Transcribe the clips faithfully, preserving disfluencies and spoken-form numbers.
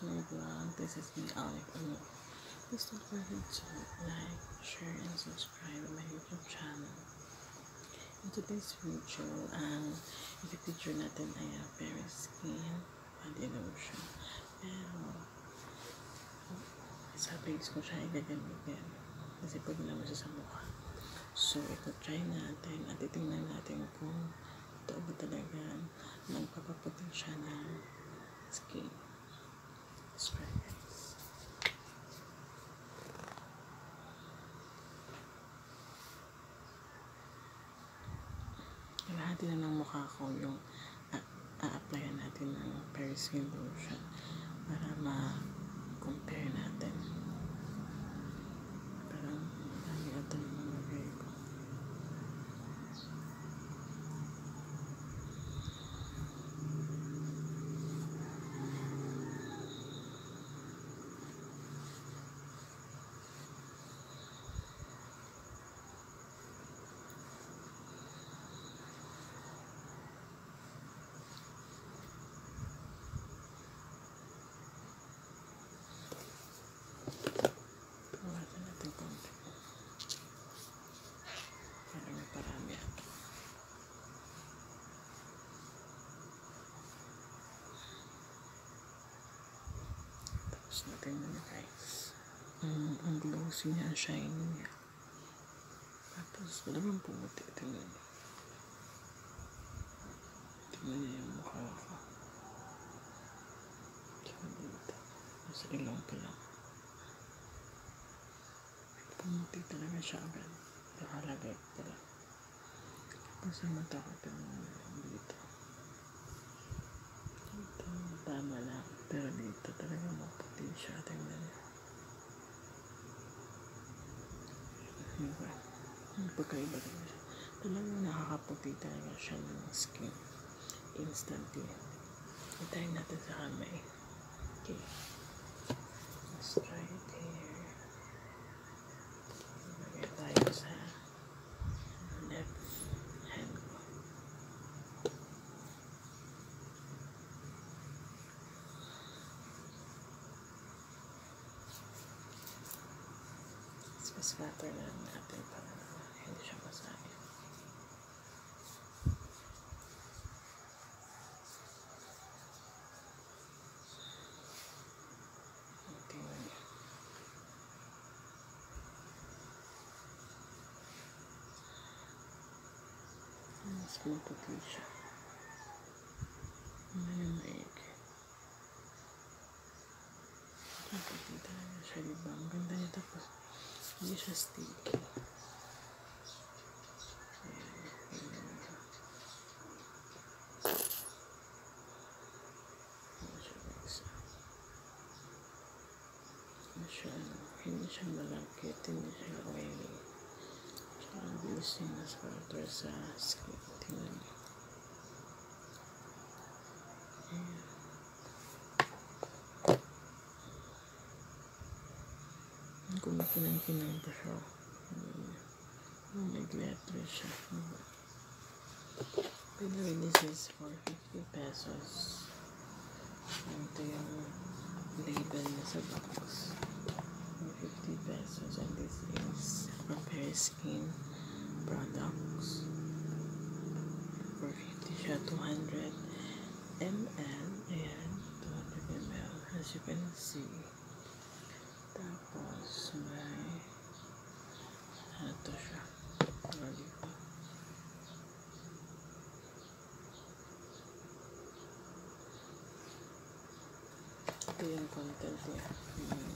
my vlog. This is me, Alec. Please don't forget to like, share, and subscribe to my YouTube channel. In today's video, ang i-feature natin ay uh, Bare Skin Body Lotion. Pero, sa face ko siya igagamitin. Kasi pag naman siya sa mukha. So, ito try natin at titingnan natin kung ito ba talaga magpapaputin siya ng skin. Let's try guys. Kalahati na ng mukha ko yung a-applyan natin ng Bare Skin Lotion para ma-compare natin. Parang marami ito yung mga gay ko. Tapos natin na guys. Um, ang glossy niya, ang shiny niya. Tapos wala bang pumuti. Tingnan niyo. Tingnan niyo yung mukha ko. Tsaka dito. Nasa ilong pa lang. Pumuti talaga siya agad. Nakalagay pa lang. Tapos ang mata ko tingnan dito. Dito, tama lang. Pero dito talaga maputi siya. Tingnan niyo. Diba? Pagkaiba talaga siya. Talagang nakakaputi talaga siya ng skin. Instantly. Itayin natin sa kamay. Okay. Let's try it here. Lagay tayo sa left hand ko. Scatter na lang natin para hindi siya masaya. Tingnan niyo. Mas maputi siya. Ano yung maigi. Maputi talaga siya, diba? Ang ganda niya tapos hindi siya sticky. Siya, hindi siya malakit, hindi siya oily. Siya ang bilis niya mas filter sa skin. Tingnan niyo. Ayan. Kung pinang-pinang pa siya. Oh, may glitter siya. By the way, this is for fifty pesos. Ito yung label niya sa box. fifty pesos, and this is for Bare Skin products. For fifty siya, two hundred milliliters. Ayan, two hundred milliliters. As you can see. Tapos may ano to siya. Mali ko. Ito yung content niya. Hmm.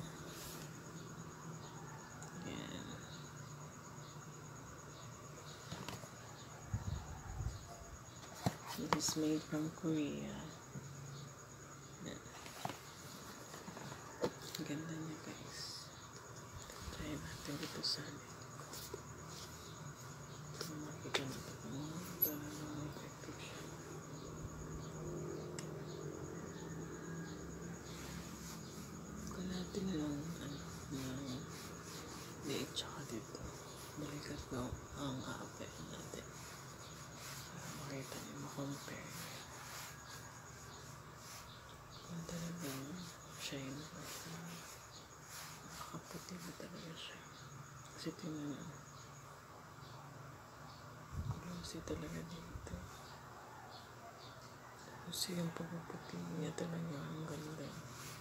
Ayan. It is made from Korea. Ayan. Ganda niya guys. Try natin dito sa amin. Ito makikita natin kung talagang effective siya. Kalahati na lang ano, ng liit tsaka dito. Balikat ko ang a-apply natin. Para makita niyo, makompare. Kung talagang shine. Nakaputi na talaga siya. Kasi tingnan nyo. Glossy talaga dito. Kasi yung pagpuputi niya talaga ang ganda.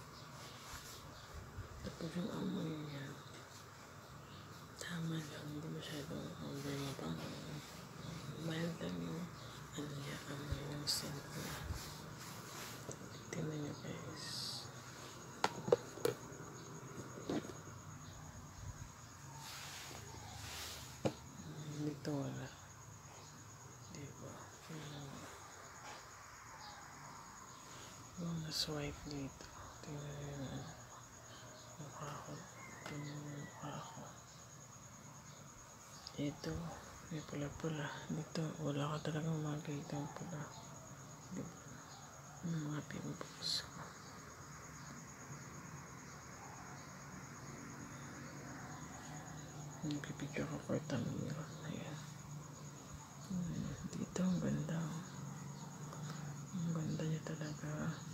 Tapos yung amoy niya. Tama lang. Hindi masyadong over na parang mild lang yung ano niya, amoy yung scent niya. Tingnan nyo guys. Dito wala. Diba? Yung na-swipe dito. Tingnan nyo yung ano. Mukha ko. Tingnan nyo yung mukha ko. Ito. May pula-pula. Dito. Wala ka talagang makikita ang pula. Diba? Yung mga pimples ko. Nagpipicture ko for thumbnail. Ayan. Hmm, dito ang ganda. Ang ganda niya talaga.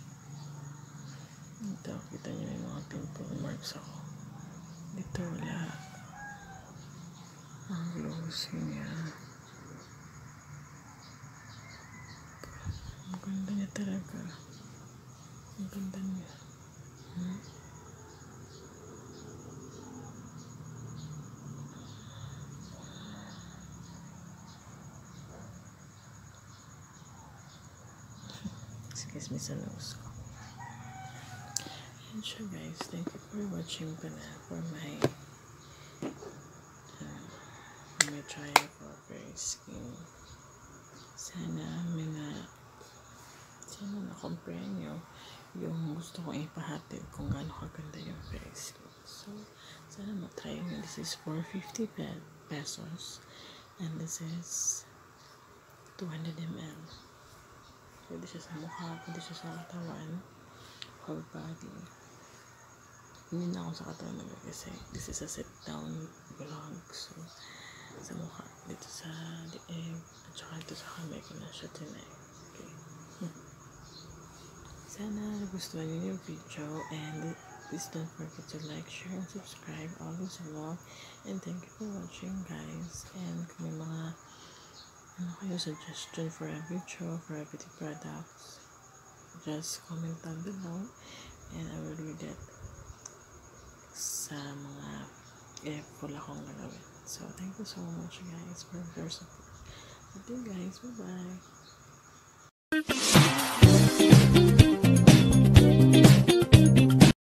Dito, kita niyo may mga pimple marks ako. Dito wala. Ang glossy niya. Ang ganda niya talaga. Ang ganda niya. Hmm? Excuse me sa nose ko. And sure guys, thank you for watching pala for my uh, my trial for face skin. Sana may na sana na-compare nyo yung gusto kong ipahatid kung gaano kaganda yung face skin. So, sana matry nyo. This is for fifty pesos and this is two hundred milliliters. Pwede siya sa mukha, pwede siya sa katawan, whole body. Hindi na ako sa katawan nag kasi this is a sit down vlog. So, sa mukha, dito sa lieg, at saka dito sa kamay ko na siya tinay. Okay. Sana nagustuhan niyo yung video and please don't forget to like, share, and subscribe. Always love and thank you for watching guys. And kung may mga ano kayo suggestion for a video, for a beauty products, just comment down below and I will read it sa mga effort akong gagawin. So thank you so much guys for your support. Okay guys, bye bye.